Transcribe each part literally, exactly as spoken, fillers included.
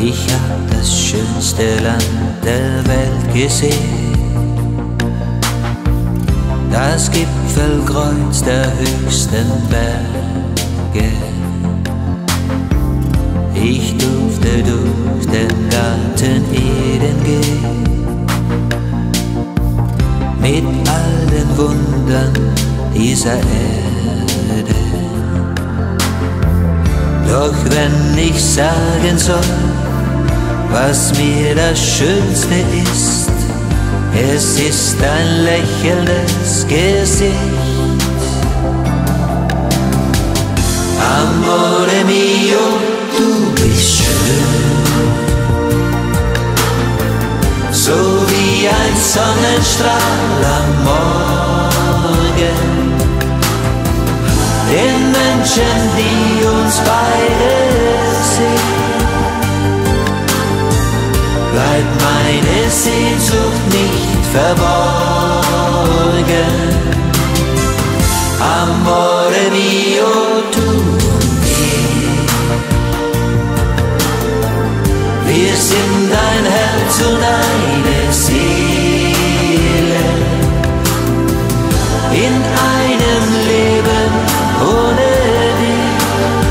Ich hab das schönste Land der Welt gesehen, das Gipfelkreuz der höchsten Berge. Ich durfte durch den Garten Eden gehen, mit all den Wundern dieser Erde. Doch wenn ich sagen soll, was mir das Schönste ist, es ist ein lächelndes Gesicht. Amore mio, du bist schön, so wie ein Sonnenstrahl am Morgen. Den Menschen, die uns beide sehen, bleibt meine Sehnsucht nicht verborgen. Amore mio, du und ich, wir sind ein Herz und eine Seele, in einem Leben ohne dich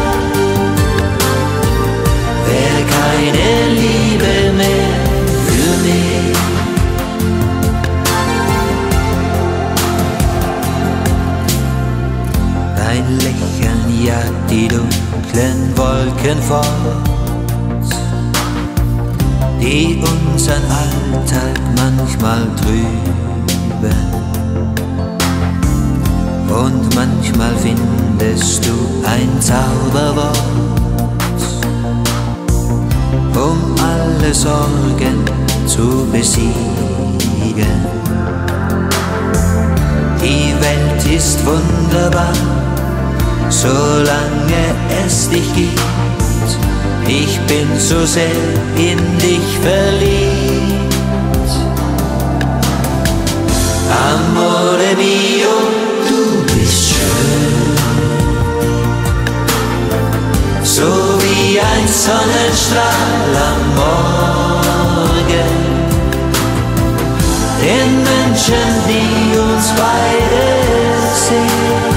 wär keine Liebe mehr für mich. Dein Lächeln jagt die dunklen Wolken fort, die unseren Alltag manchmal trüben. Und manchmal findest du ein Zauberwort, um alle Sorgen zu besiegen. Die Welt ist wunderbar, solange es dich gibt. Ich bin so sehr in dich verliebt. Amore mio, du bist schön, so wie ein Sonnenstrahl am Morgen. Den Menschen, die uns beide sehen,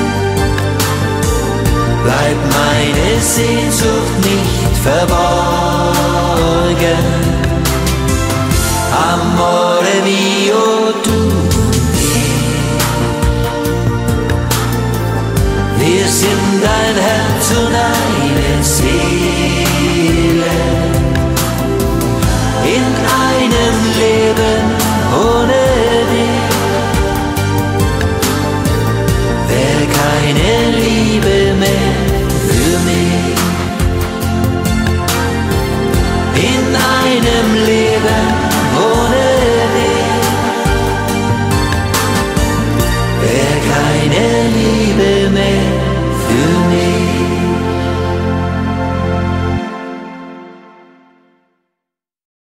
bleibt meine Sehnsucht nicht verborgen. Amore mio, du und ich, wir sind ein Herz und eine Seele, in einem Leben ohne dich wär keine Liebe